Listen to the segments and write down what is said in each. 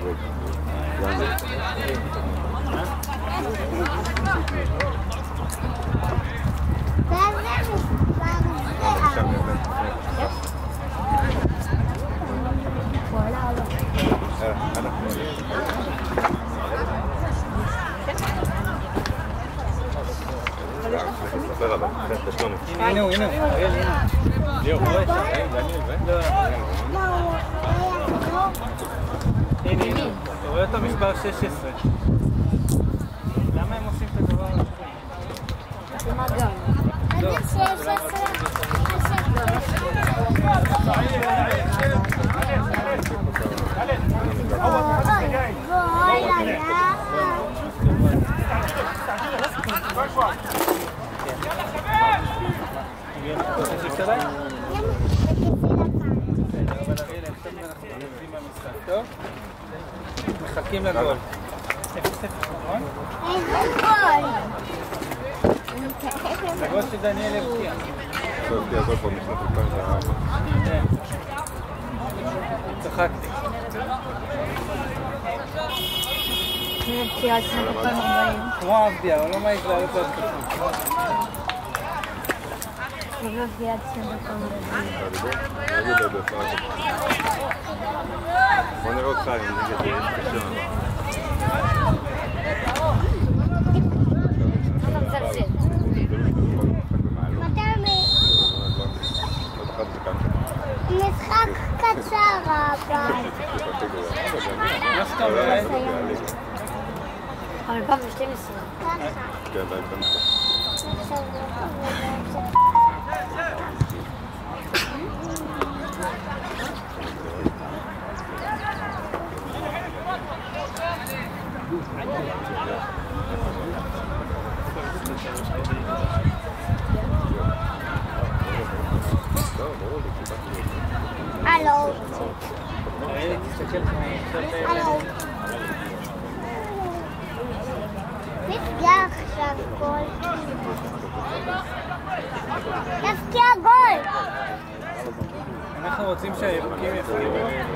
הנה, ליאור, רואה? הנה, אתה רואה אותו מספר 16. למה הם עושים את הדבר הזה? זה מה גם? עד 16. מחכים לגול. 0-0, נכון? איזה גול? זה גול שדניאל הבקיע. זה הבקיע גול פה משנת 2004. כן. צחקתי. אני מבקיעה את שנת 2040. כמו עבדיה, הוא לא מעיז לעלות להתקפה. אני מבקיעה את שנת 2040. בוא נראה אותך עם נגד קשה. משחק קצר אבל. מה שאתה אומר? 2012. כן, די כאן. הלו. הלו. נפגע עכשיו גול. נפגע גול. אנחנו רוצים שהירוקים יפקיעו.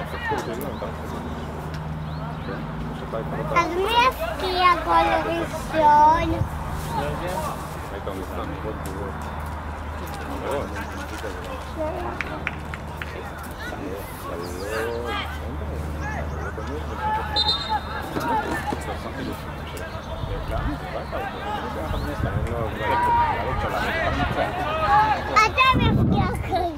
אז מי יפקיע גול ראשון? היית מזמן. אתה מפקיע גול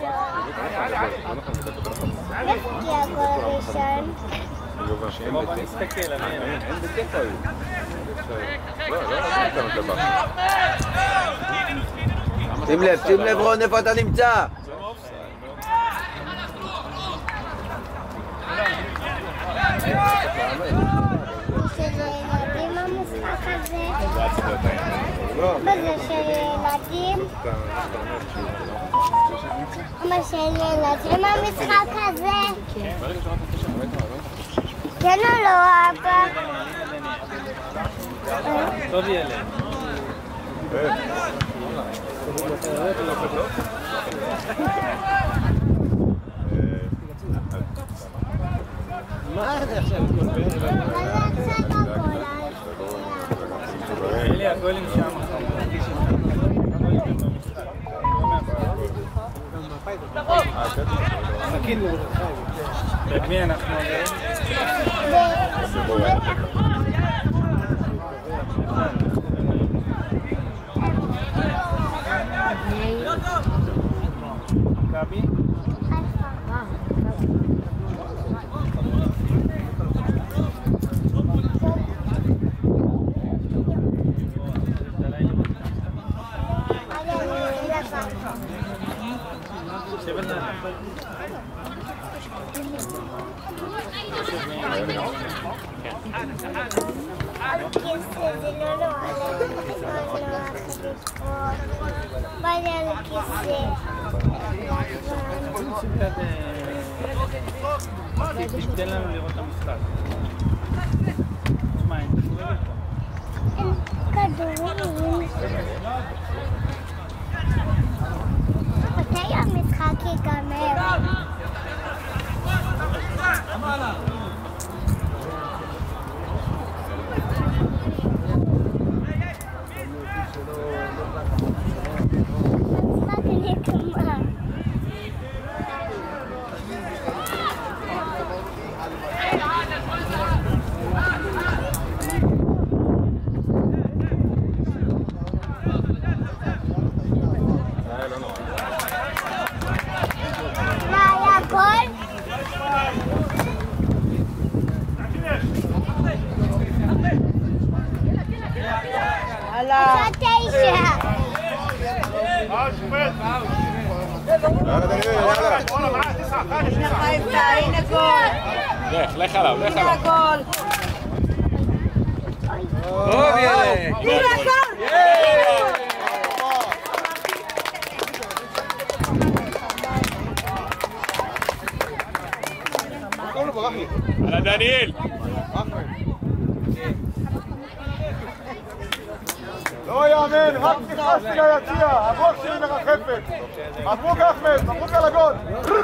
ראשון. בוא נסתכל, אין בכיף היו. שים לב רון, איפה אתה נמצא? ילדים המשחק הזה? בזה של ילדים? מה של ילדים המשחק הזה? כן או לא אבא? טוב ילד. מה זה עכשיו? אלי, הגולים שם. במי אנחנו עוברים? מכבי? תן לנו לראות את המשחק. תשמע, אין כדורים. מתי המשחק ייגמר? יאללה דניאל, יאללה. הנה חיפה, הנה גול. לך עליו, לך עליו. הנה גול. טוב ילד! הנה גול. על דניאל. לא יאמן, רק נכנסתי ליציע, הרוח שלי מרחפת. מברוק אחמד, מברוק על הגול.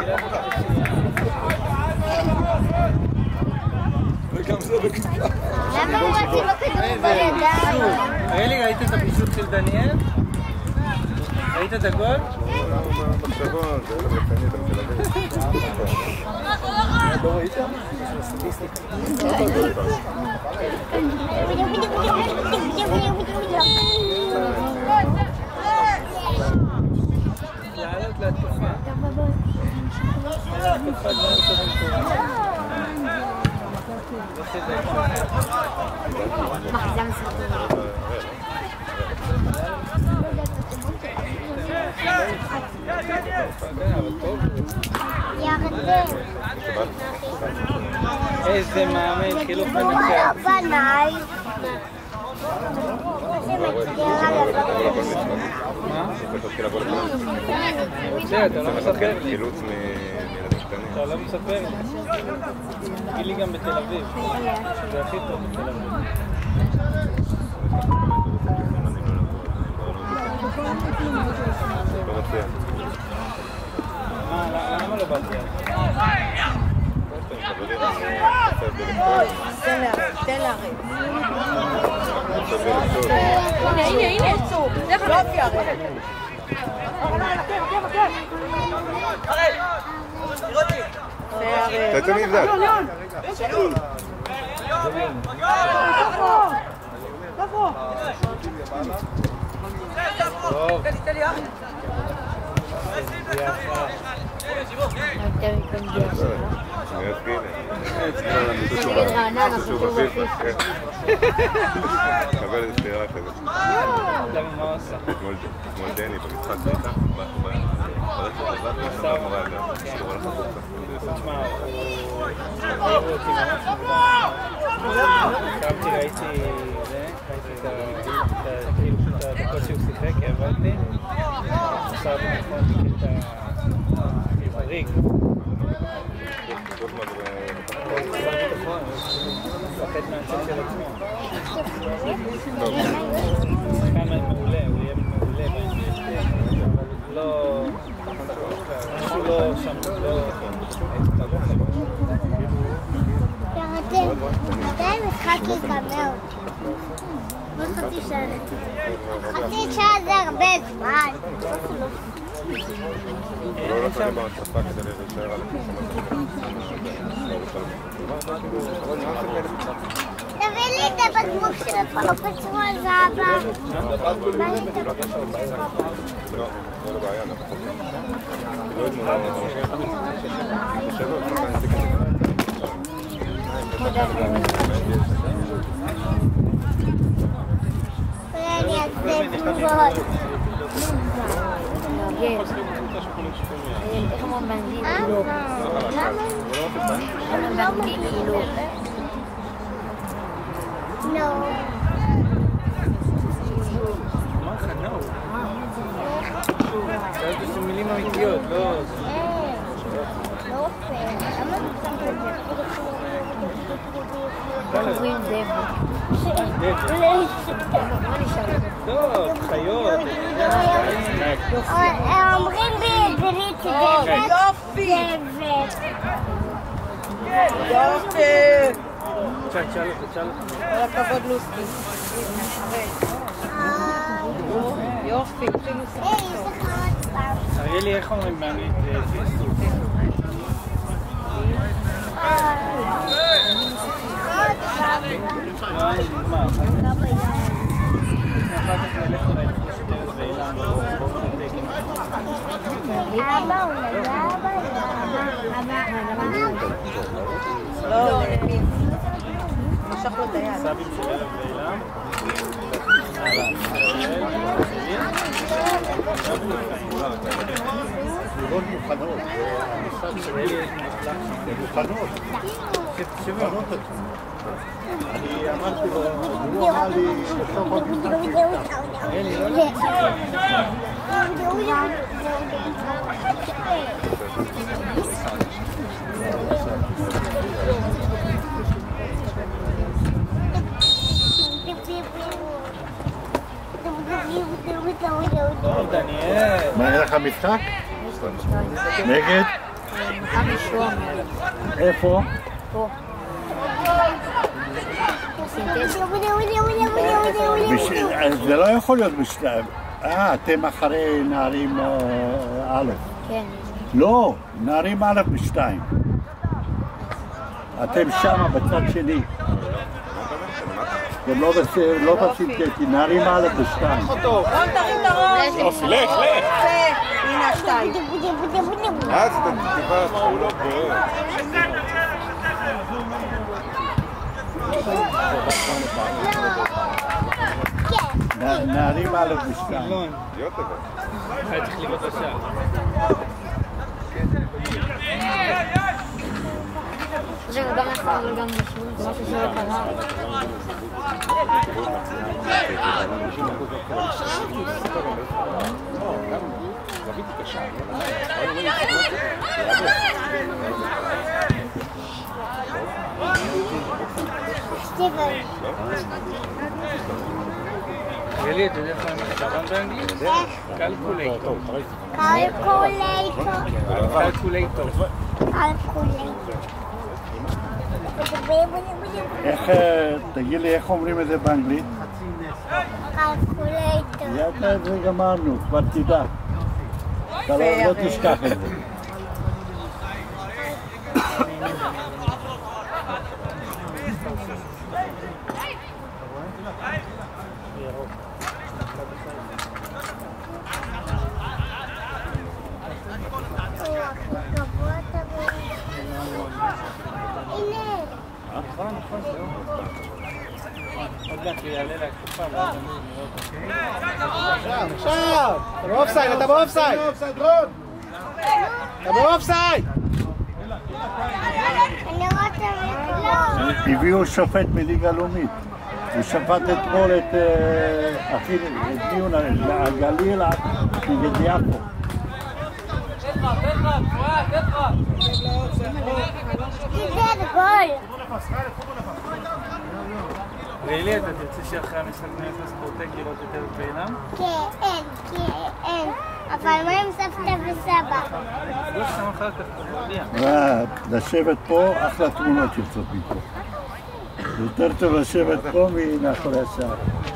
למה הוא רצים בכדור בידיים? אלי, ראית את הפישוט של דניאל? ראית את הגול? מחשבון, זה לא רציני, אתה מתלבש. לא ראית? לעלות להתקפה. איזה מאמן, חילוף מנצח. בניי. בסדר, אתה לא מספר לי. חילוץ מילדים קטנים. אתה לא מספר לי. תגיד לי גם בתל אביב. זה הכי טוב בתל אביב. למה לא באתי? תן להרים. הנה, צור. יופי הרי. תצא מבדל. טוב. נגד רעננה, חשוב בפיפ"א, כן. קבל איזה סתירה כזאת. מה הוא עשה? אתמול דני במשחק ביתה, ברשת לבד, מה אמרה גם, שתורה לך בוקה. תשמע, הוא אותי ממש מוקדם. קמתי, ראיתי את הדקות שהוא שיחק, העברתי. עשה במקום את הריג. מפחד מהצד של עצמו. שחקן מעולה, הוא יהיה מעולה בהמשך, אבל לא... משהו לא שם, לא... מתי המשחק ייגמר? עוד חצי שעה. חצי שעה זה הרבה זמן. לא נתן בהצפה כדי להישאר על תביא לי את הבקבוק של הפרופסור זהבה. לא, זה לא בעיה, אנחנו לא אני אעשה תגובות. איך אמרו באנגלית? לא. למה? באנגלית לא. לא. אמר לך no. שאלת שזה מילים אמיתיות, לא... לא פייר. למה אתה שם את זה? אומרים טוב, חיות. אומרים בעברית יופי! יופי! תשאל אותו. כל הכבוד לוסקי. יופי, אפילו סרטו. תראי לי איך אומרים באנגלית פיסטוק. לא, אני נגמר. אחר כך נלך אולי לשתרת ואילן. אבא, אולי אבא. לא, לפיו. משך לו את היד. סבים של אלף ואילן. סירות מוכנות. מוכנות. אני אמרתי לו, הוא אמר לי בסוף מה, אין לך משחק? נגד? מכבי שוהם. איפה? פה. זה לא יכול להיות בשלב. אתם אחרי נערים א'. כן. לא, נערים א' בשתיים. אתם שמה בצד שני. אתם לא בסינטטי, נערים א' בשתיים. רון, תרים את הראש. יופי, לך, לך. הנה השתיים. אז תקבע פעולות בוער. נערים א' בשתיים. צריך לבעוט לשער. זה גם נכון, אבל גם משהו, זה משהו שלא קרה. אלי, אתה יודע איך מחשבן באנגלית? קלקולייטור. קלקולייטור. איך, תגיד לי, איך אומרים את זה באנגלית? קלקולייטור. ידע את זה גמרנו, כבר תדע. אתה לא תשכח את זה. עכשיו! אתה באופסייד, אתה באופסייד! אתה באופסייד! הביאו שופט מליגה לאומית. הוא שפט אתמול את דיון הגליל נגד יפו. ואלי, אתה תרצה שאחרי המשחק נלך לספורטק לראות יותר פעילם? כן, אבל מה עם סבתא וסבא? לא שם אחר כך, אתה מודיע. לשבת פה, אחלה תמונות יוצאות מפה. יותר טוב לשבת פה מאחורי השער.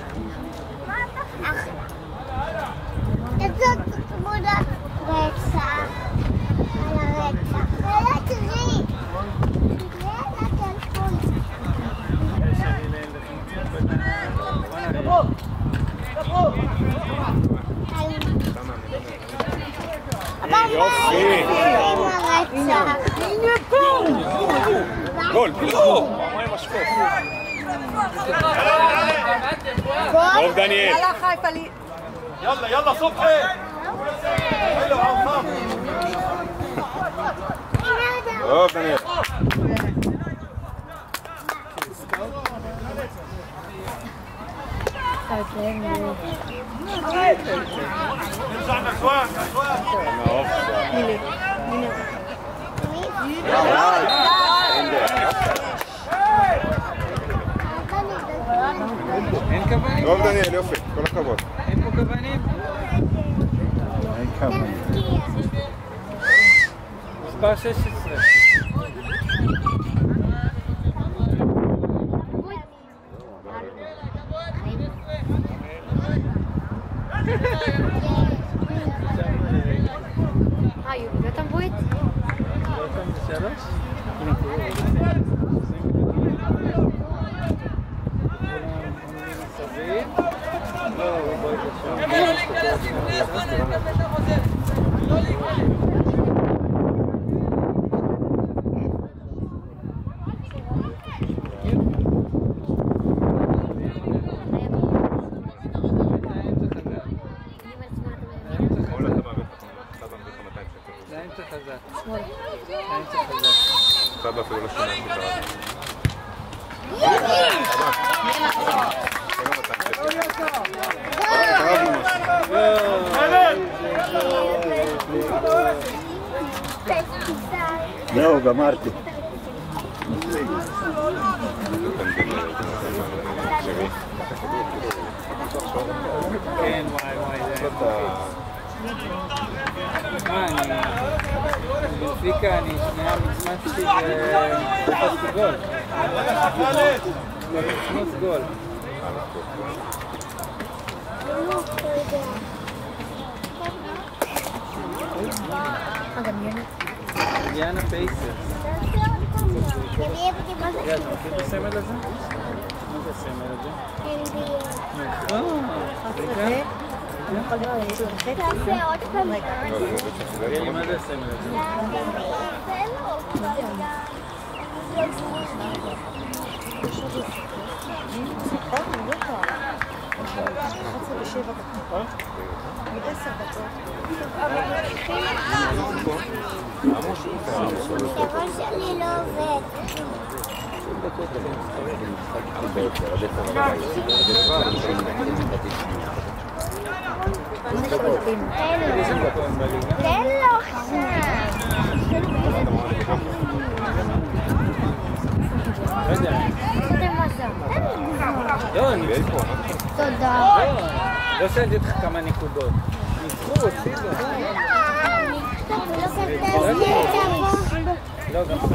איזו תמונה רצח על הרצח. לא תראי. יופי. גול, פילחו. טוב דניאל. יאללה חיפה לי. יאללה סופחי! טוב דניאל. אין כוונים? טוב דניאל, יופי, כל הכבוד. אין פה כוונים? אין כוונים. מספר 16. יולי, אתה מבוית? זהו, גמרתי. כן, וואי, זה... בפיקה אני שנייה מצמצתי ותפסתי גול. מצמוץ גול. יאנה פייסר. רגע, אתה מכיר את הסמל הזה? מה זה הסמל הזה? תעשה עוד פעם. תראי לי מה זה הסמל הזה? השעון שלי לא עובד. תן לו תודה. לא שאלתי אותך כמה נקודות. ניצחו, הוציאו. לא, גם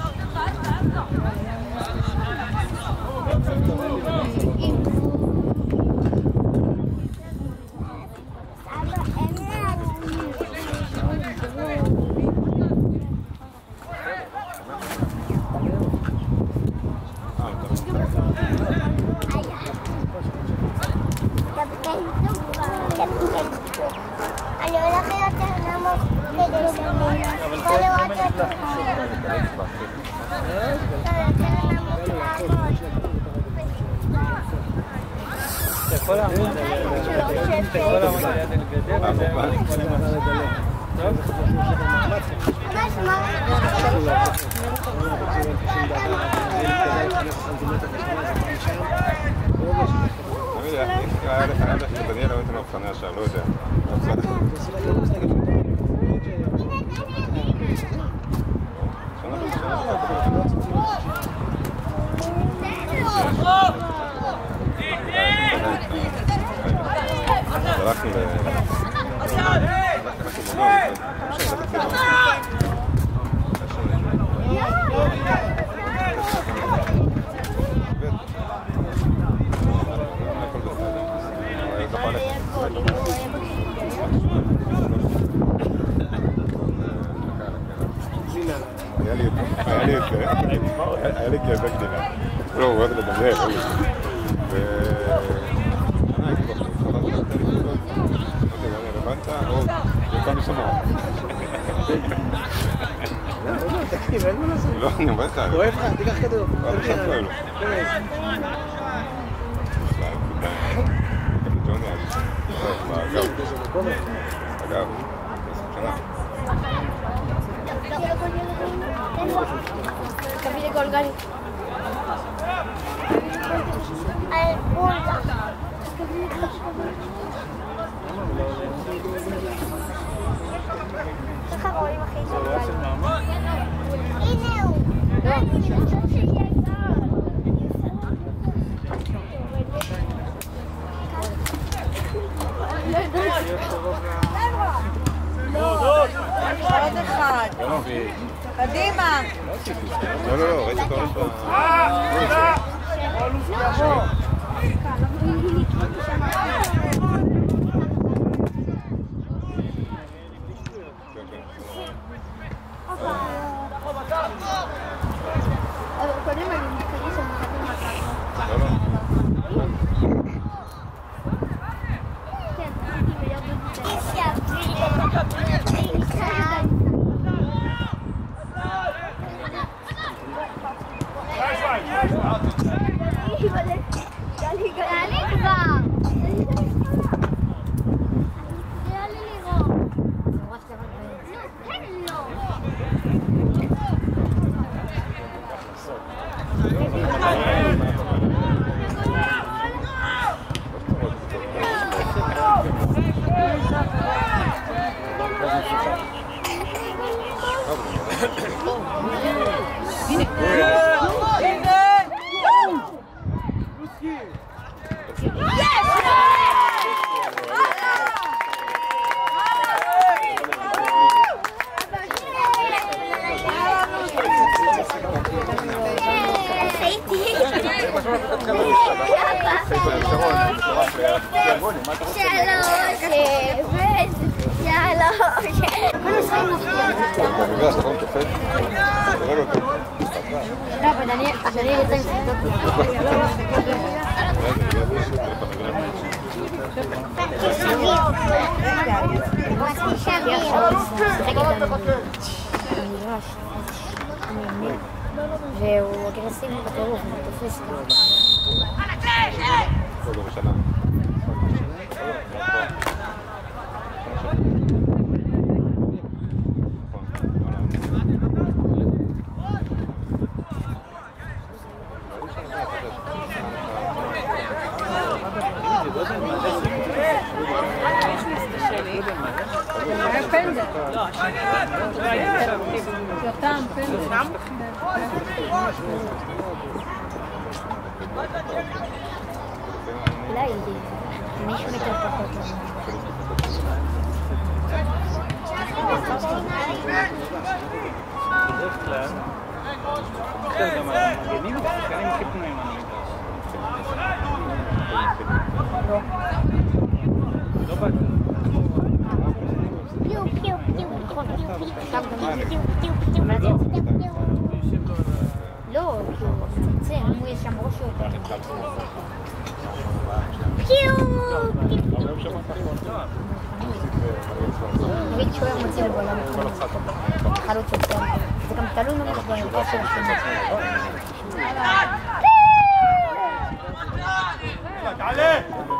אני הולך יותר נמוך כדי שאני יכול לראות אותו. אתה יכול לעמוד ליד הגדר וזה יכול למעלה. טוב? היה לך עד שדניאל לא הייתה מבחנה שם, לא יודע. הלכנו היה לי כאבי גדילה. לא, הוא הולך לדמיין, לא יש. הייתי בחור, הבנת? או, וכאן משמע. תקשיב, אין מה לעשות. לא, אני אומר לך. כואב לך, תיקח כדור. עכשיו כואב לו. ג'וני היה לי. אגב, שנה. תביא לי גולגל. על בולדה. ככה רואים הכי גולגל. הנה הוא. אני חושבת שיהיה גול. עוד אחד. קדימה. לא, ראיתי אותו עוד קודם אני מתחילה שמחכים לך. לא, אבל אני רוצה לבדוק. והוא אגרסיבי בטירוף, הוא תופס אולי מישהו יותר פחות בדרך כלל, גם המגנים השחקנים הכי פנויים לא באתי לא, כי הוא מצמצם, אם הוא יש שם ראש יותר נגיד שוער מוציא לבעולם חלוץ יותר זה גם תלוי ממך במרכז של השני תעלה!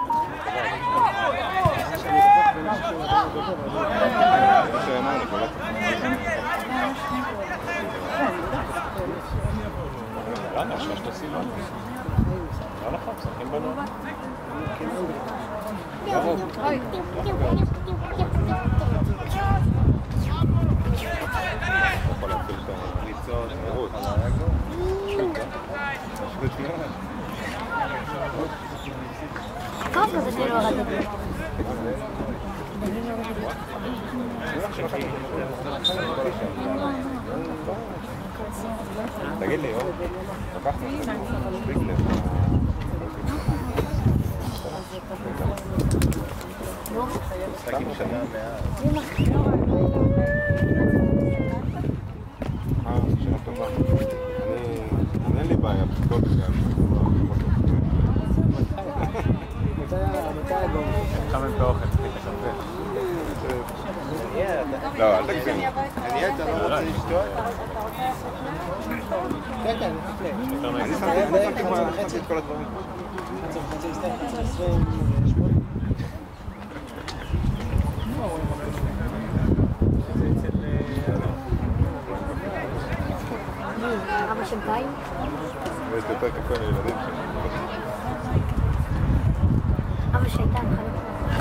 למה? שלושת הסימן? לא נכון, שחקים בנו. יכול להפיל את הניצות, נרות. טוב, אז אני לא רדתי. תגיד לי, לקחנו ביגנר. משחקים שנה שנה טובה. אין לי בעיה, פשוט גם. כמה הם באוכל, לא, אל תגזים. אני אתה לא רוצה לשתות? כן, כן, אני שמתי בחצי את כל הדברים. אבא של בית? יש יותר קפה לילדים שלי. אבא שהייתה מחלק.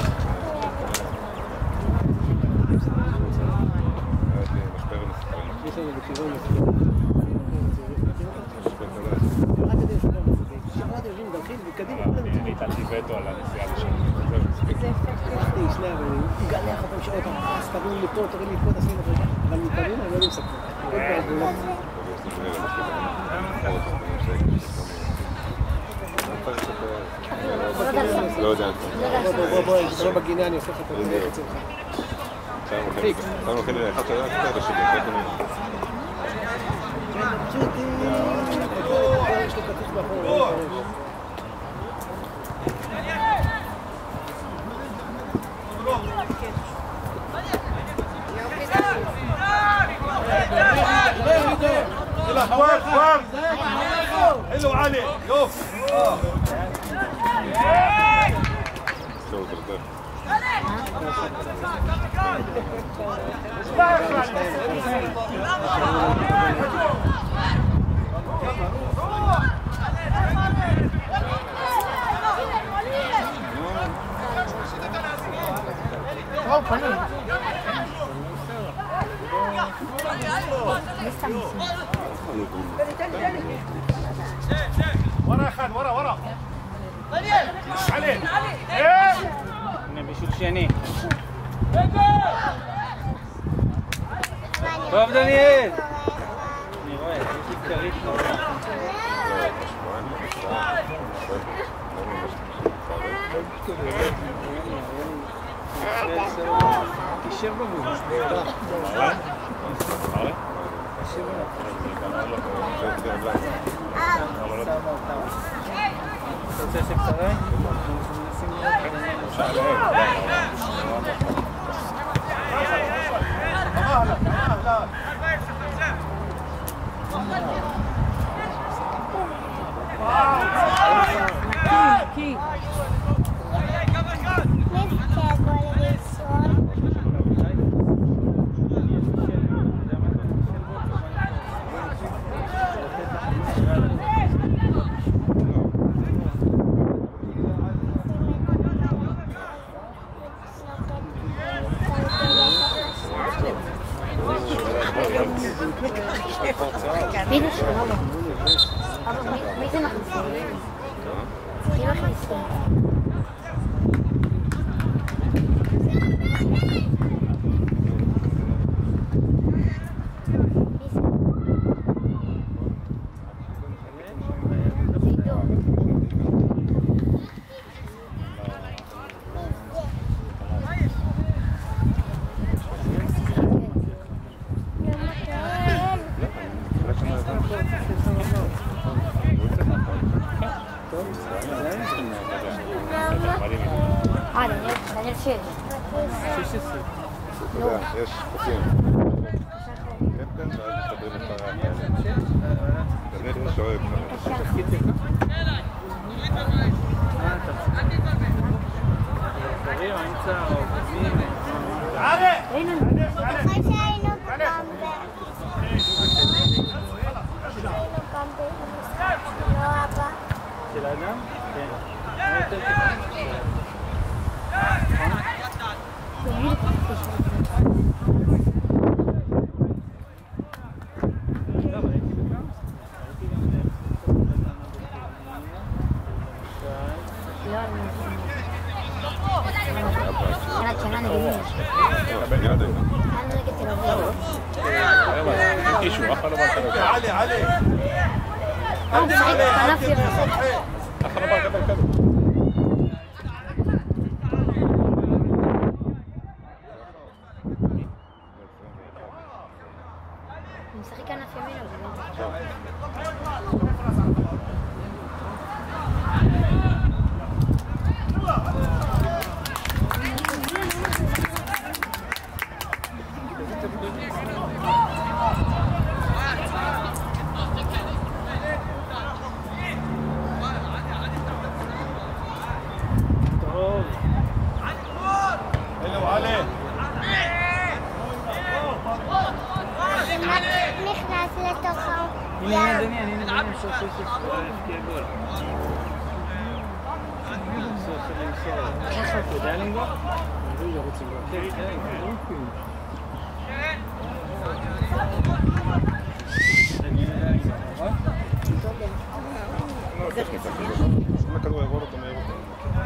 יש לנו בכיוון אני הטלתי וטו על הנסיעה לשם. זה הפך שנייה, אבל הוא גלח אותם שעות, אז תראו לי פה, תראו לי פה, תעשי לך אבל מתארים, אני לא מספר. לא יודע. בואי, זה לא בגינה, אני עושה לך את זה חצי לך. אתה נוכל לאחד שלה, אתה יודע שלי. יש לי כתוב מאחור. يلا فوق فوق حلو علي شوف شوف الضرب הנה בישול שני. טוב דניאל! אני רואה, יש לי כרית נורא. תשב בגוף. אתה רוצה עסק קצרה? מי זה שלמה? מי זה מכניסים? מי מכניסים? דניאל שש. אתה יודע, יש חוקים. קפטן, ואז מסתדרים את הרעב. דניאל שואב. של האדם? כן. משחק ענף ימין נכנס לתוכו. הנה דניאל, סוף הבקיע גול. סוף למסור. אתה יודע לנגוע? אני לא רוצה לנגוע. אם הכדור יעבור אותו מהר אותו.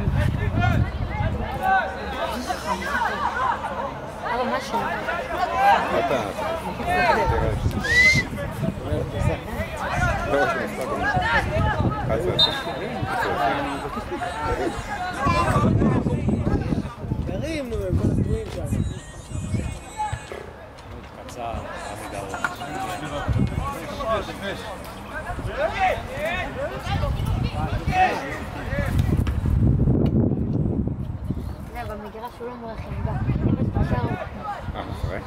אבל משהו. אתה... לא, תרים, נו, כל הסגויים שם. קצר, זה במגרש הוא לא מרחם בה. אחרי?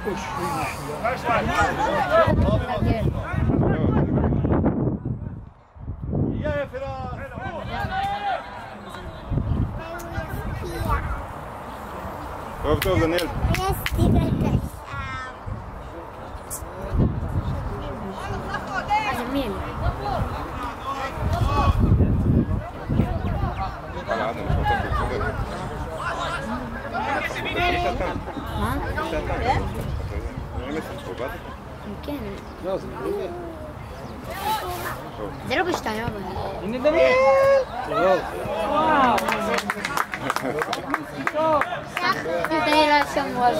פוש. טוב, טוב, דניאל. אז מי? מה? כן. לא, זה מעולה. זה לא בשתיים, אבל... הנה דניאל! טוב. דניאל היה שם מואל.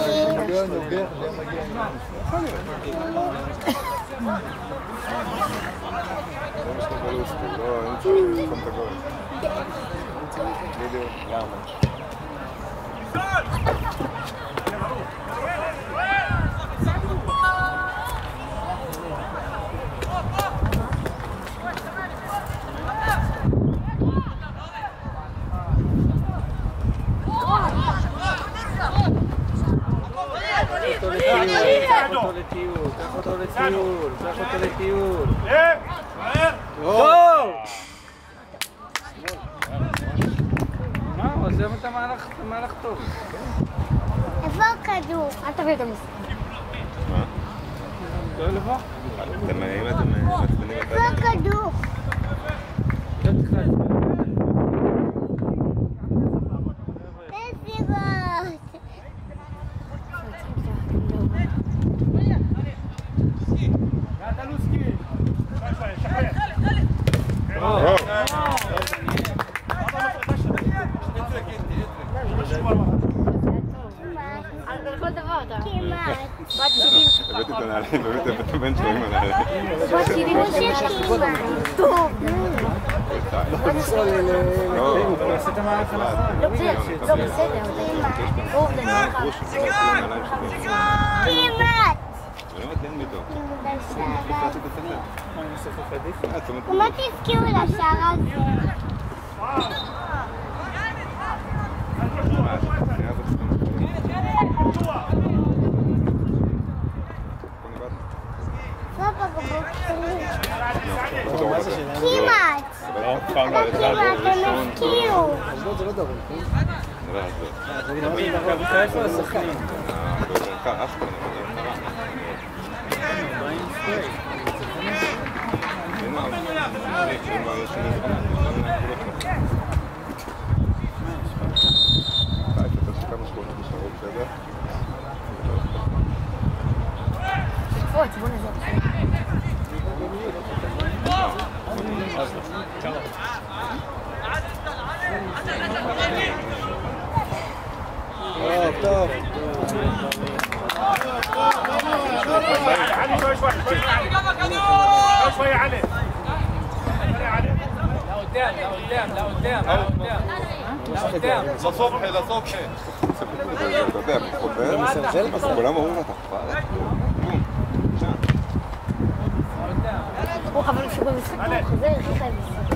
קח אותו לטיול. מה, עוזב את המהלך טוב. איפה הכדור? אל תביא את המשחק. מה? לא לבוא. אם אתם מעצבנים את איפה הכדור? הבאתי את הנעליים, באמת הבאת את הבן שלו עם הנעליים. לא, נעשה את המהלך הנכון. לא בסדר. כמעט! ומה תזכירו לשער הזה? כמעט! כמעט, הם הפקיעו! אשדוד זה לא דרום, כן? איפה השחקנים? בוא נעזור. טוב. علي شوي شوي علي لقدام لصبحي כולם אומרים לך, הוא אבל שהוא במשחק הוא חוזר הכי חייב משחק.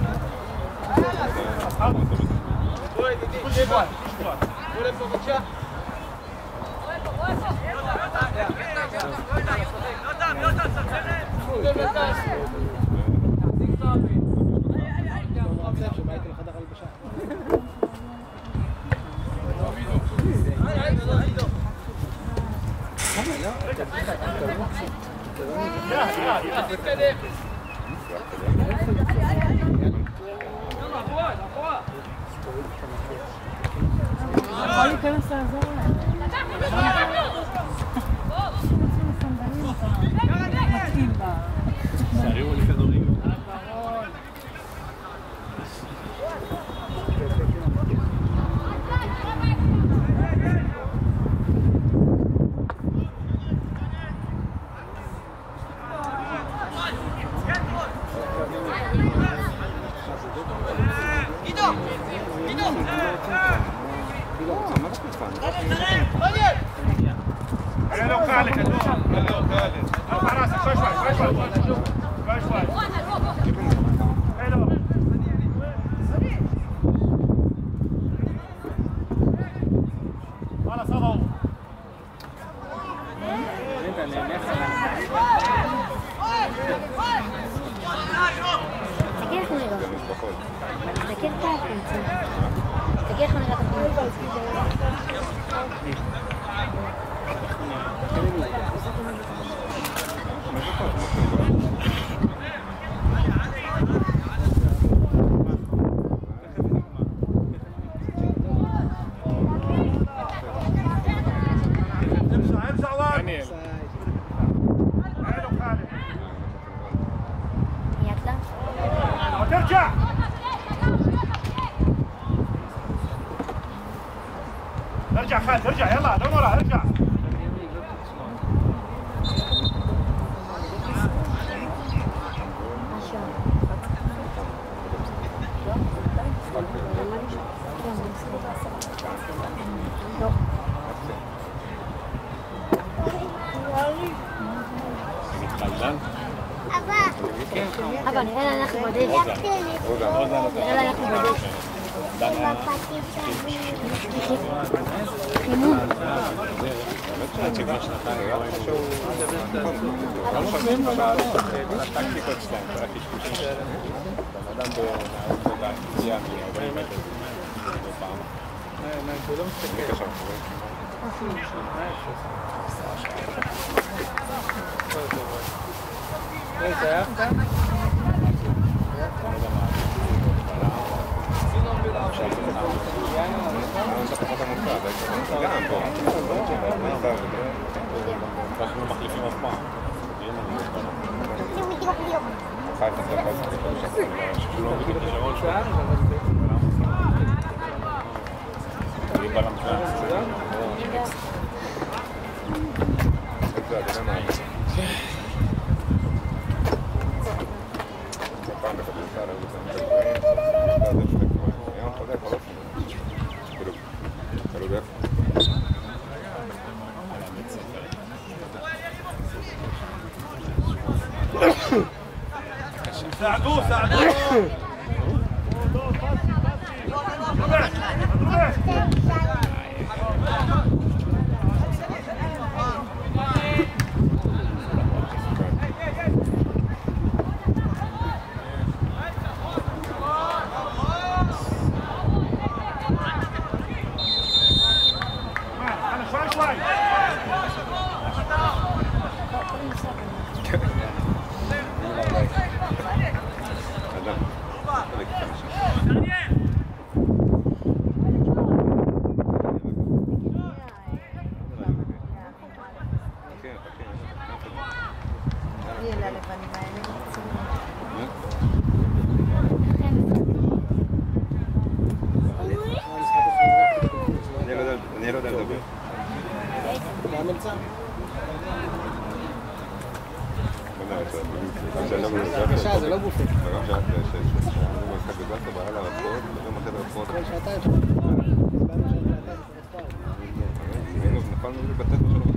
תגיד איך נראית הפנים. ارجع خالد ارجع يلا دور ورا ارجع אבא, נראה לך בודד. נראה לך בודד. חימום. אנחנו מחליפים אף פעם. ساعدوه ساعدوه אני לא יודע לדבר. בבקשה, זה לא גופי. כל שעתיים. נפלנו לי בתת שלו.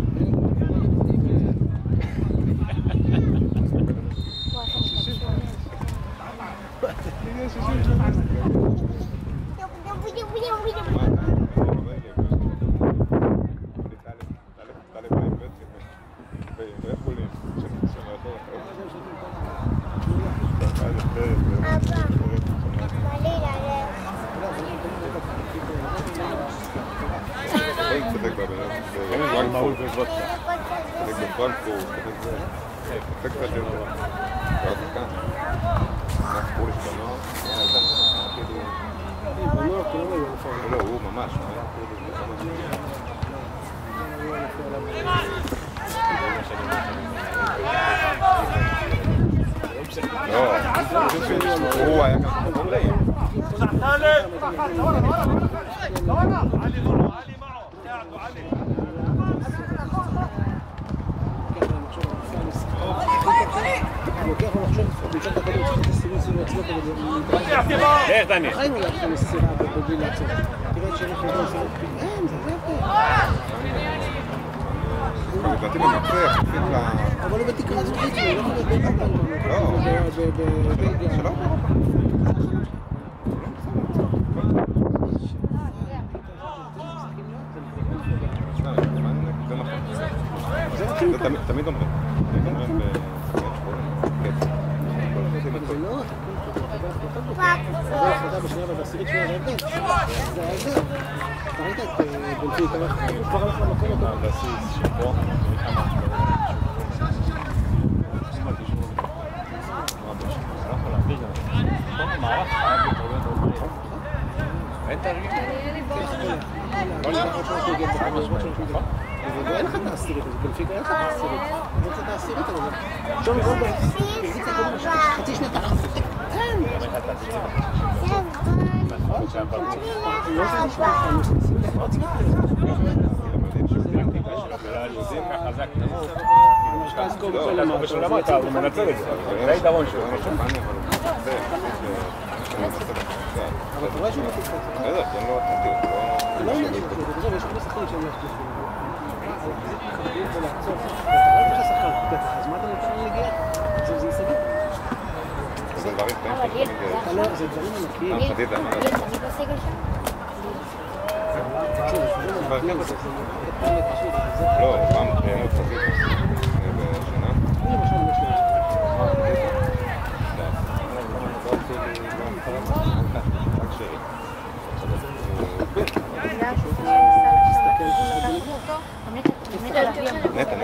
לא, הוא ממש. לא, הוא היה גם פרובלם. איך דני? החיים אולי אחרי מסירה בבלי לעצור. תראה שאנחנו לא עושים אין, זה לדעתי במקרה, אבל הוא בתקרה זוכית, הוא לא יכול להיות בבלגיה. שלא? זה תמיד אומרים. זה לא, ירדה בשנייה ובעשירית שנייה זה ההבדל. זה ההבדל. אתה ראית את בנפיקה, הוא כבר הלך למקום אותו. הבסיס שפה, אין תרגיל? אין לך את העשירית הזאת, בנפיקה אין לך את העשירית. אין לך את העשירית הזאת. שום גולדברג, חצי שנה תחת. אין. הוא מנצל את זה, זה היתרון שלו. אבל אתה רואה שהוא מפיקה. בסדר, תן לו עתיד. לא עניין של עתיד, אתה חושב, יש הרבה שחקנים שהם לא יחליפו. חברים ולעצור. אתה רואה לך שחקן, אז מה אתה נותן להגיע? זה ייסגר. זה דברים קטנים שאתה מגיע. זה דברים ענקיים. חדידה. אני בסגל שם? לא, פעם קיימות חדידה. בשנה. אני למשל יש לי. רק שרי. נטע.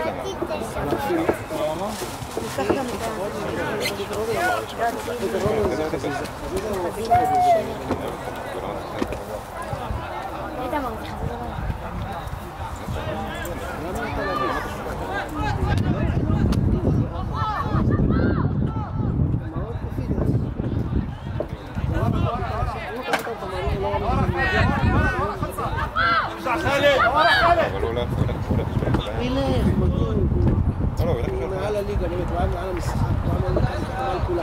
הוא מעל הליגה, באמת, הוא מעל המשחק, הוא מעל כולם.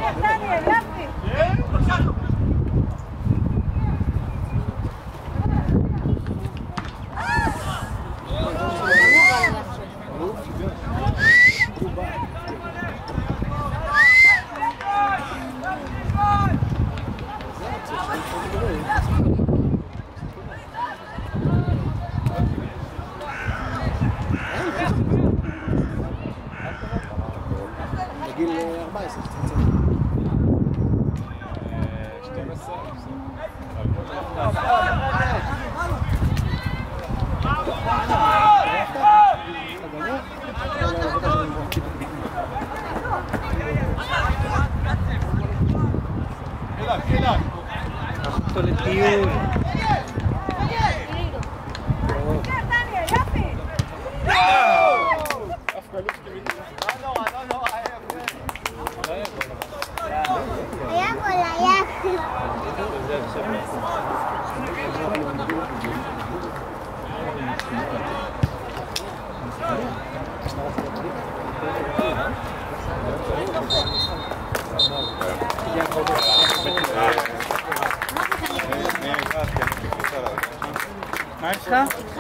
בגיל 14, קצת. 12. אותו לטיול. היה גול, היה גול. מה יש לך?